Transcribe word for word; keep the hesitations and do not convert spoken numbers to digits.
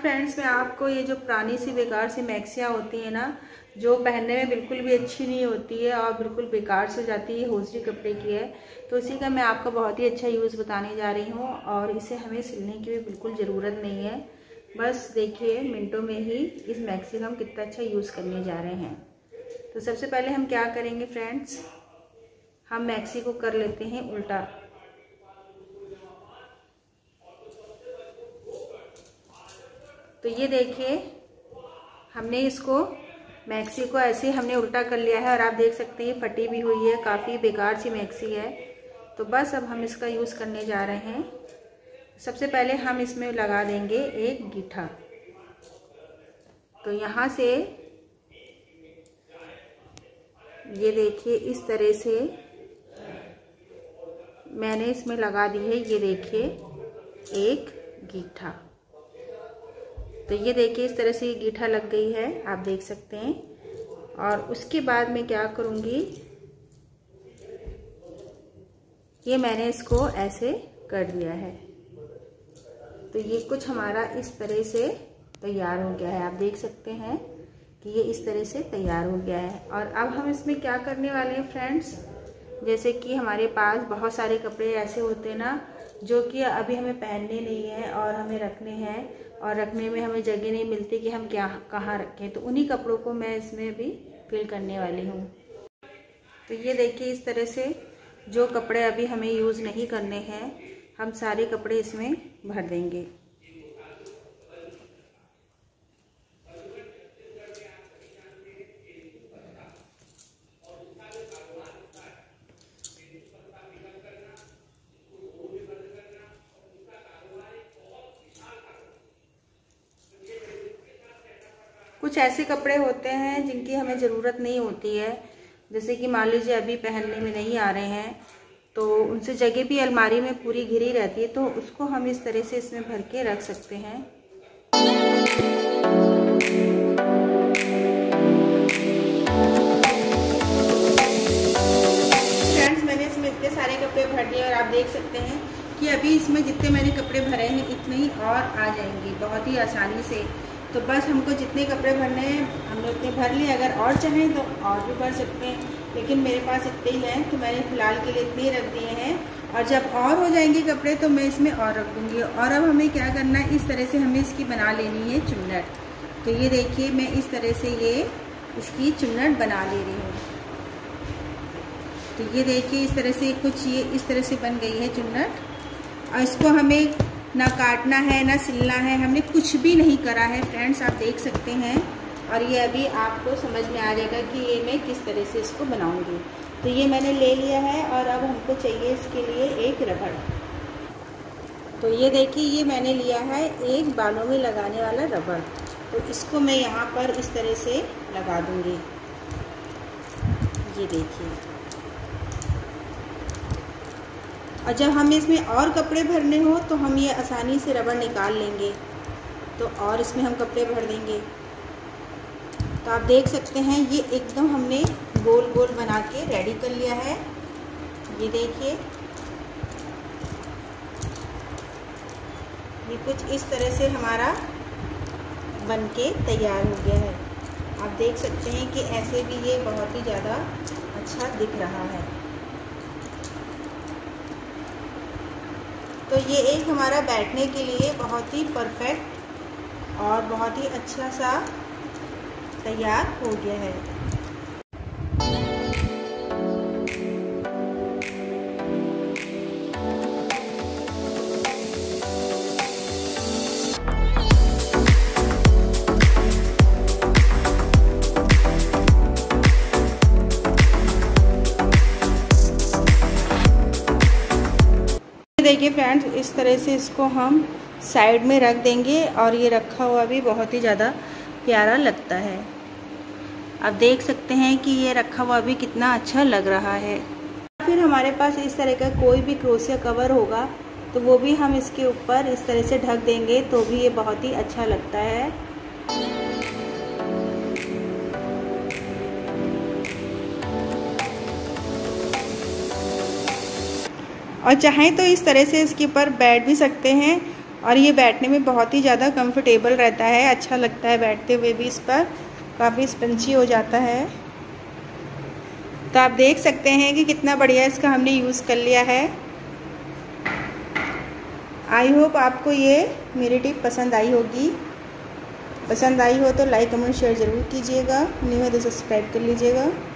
Friends, मैं आपको ये जो पुरानी सी बेकार सी मैक्सियाँ होती है ना, जो पहनने में बिल्कुल भी अच्छी नहीं होती है और बिल्कुल बेकार से जाती है, होजरी कपड़े की है, तो इसी का मैं आपको बहुत ही अच्छा यूज़ बताने जा रही हूँ। और इसे हमें सिलने की भी बिल्कुल ज़रूरत नहीं है। बस देखिए मिनटों में ही इस मैक्सी का हम कितना अच्छा यूज़ करने जा रहे हैं। तो सबसे पहले हम क्या करेंगे फ्रेंड्स, हम मैक्सी को कर लेते हैं उल्टा। तो ये देखिए हमने इसको मैक्सी को ऐसे हमने उल्टा कर लिया है और आप देख सकते हैं फटी भी हुई है, काफ़ी बेकार सी मैक्सी है। तो बस अब हम इसका यूज़ करने जा रहे हैं। सबसे पहले हम इसमें लगा देंगे एक गीठा। तो यहाँ से ये देखिए इस तरह से मैंने इसमें लगा दी है, ये देखिए एक गीठा। तो ये देखिए इस तरह से ये गीठा लग गई है, आप देख सकते हैं। और उसके बाद मैं क्या करूँगी, ये मैंने इसको ऐसे कर दिया है। तो ये कुछ हमारा इस तरह से तैयार हो गया है, आप देख सकते हैं कि ये इस तरह से तैयार हो गया है। और अब हम इसमें क्या करने वाले हैं फ्रेंड्स, जैसे कि हमारे पास बहुत सारे कपड़े ऐसे होते हैं ना, जो कि अभी हमें पहनने नहीं है और हमें रखने हैं और रखने में हमें जगह नहीं मिलती कि हम क्या कहाँ रखें। तो उन्हीं कपड़ों को मैं इसमें भी फिल करने वाली हूँ। तो ये देखिए इस तरह से जो कपड़े अभी हमें यूज़ नहीं करने हैं, हम सारे कपड़े इसमें भर देंगे। कुछ ऐसे कपड़े होते हैं जिनकी हमें ज़रूरत नहीं होती है, जैसे कि मान लीजिए अभी पहनने में नहीं आ रहे हैं, तो उनसे जगह भी अलमारी में पूरी घिरी रहती है, तो उसको हम इस तरह से इसमें भर के रख सकते हैं। फ्रेंड्स, मैंने इसमें इतने सारे कपड़े भर दिए और आप देख सकते हैं कि अभी इसमें जितने मैंने कपड़े भरे हैं इतने ही और आ जाएंगे बहुत ही आसानी से। तो बस हमको जितने कपड़े भरने हैं हमने उतने भर लिए, अगर और चाहें तो और भी भर सकते हैं, लेकिन मेरे पास इतने ही हैं तो मैंने फ़िलहाल के लिए इतने ही रख दिए हैं। और जब और हो जाएंगे कपड़े तो मैं इसमें और रख दूँगी। और अब हमें क्या करना है, इस तरह से हमें इसकी बना लेनी है चुन्नट। तो ये देखिए मैं इस तरह से ये इसकी चुन्नट बना ले रही हूँ। तो ये देखिए इस तरह से कुछ ये इस तरह से बन गई है चुन्नट। और इसको हमें ना काटना है ना सिलना है, हमने कुछ भी नहीं करा है फ्रेंड्स, आप देख सकते हैं। और ये अभी आपको समझ में आ जाएगा कि ये मैं किस तरह से इसको बनाऊंगी। तो ये मैंने ले लिया है और अब हमको चाहिए इसके लिए एक रबड़। तो ये देखिए ये मैंने लिया है एक बालों में लगाने वाला रबड़। तो इसको मैं यहाँ पर इस तरह से लगा दूँगी, ये देखिए। और जब हमें इसमें और कपड़े भरने हो तो हम ये आसानी से रबड़ निकाल लेंगे, तो और इसमें हम कपड़े भर देंगे। तो आप देख सकते हैं ये एकदम हमने गोल गोल बना के रेडी कर लिया है, ये देखिए। ये कुछ इस तरह से हमारा बन के तैयार हो गया है। आप देख सकते हैं कि ऐसे भी ये बहुत ही ज़्यादा अच्छा दिख रहा है। तो ये एक हमारा बैठने के लिए बहुत ही परफेक्ट और बहुत ही अच्छा सा तैयार हो गया है। देखिए फ्रेंड्स, इस तरह से इसको हम साइड में रख देंगे और ये रखा हुआ भी बहुत ही ज़्यादा प्यारा लगता है। आप देख सकते हैं कि ये रखा हुआ भी कितना अच्छा लग रहा है। फिर हमारे पास इस तरह का कोई भी क्रोशिया कवर होगा तो वो भी हम इसके ऊपर इस तरह से ढक देंगे, तो भी ये बहुत ही अच्छा लगता है। और चाहें तो इस तरह से इसके ऊपर बैठ भी सकते हैं और ये बैठने में बहुत ही ज़्यादा कंफर्टेबल रहता है, अच्छा लगता है बैठते हुए भी। इस पर काफ़ी स्पंजी हो जाता है। तो आप देख सकते हैं कि कितना बढ़िया इसका हमने यूज़ कर लिया है। आई होप आपको ये मेरी टिप पसंद आई होगी। पसंद आई हो तो लाइक कमेंट शेयर ज़रूर कीजिएगा। न्यू है तो सब्सक्राइब कर लीजिएगा।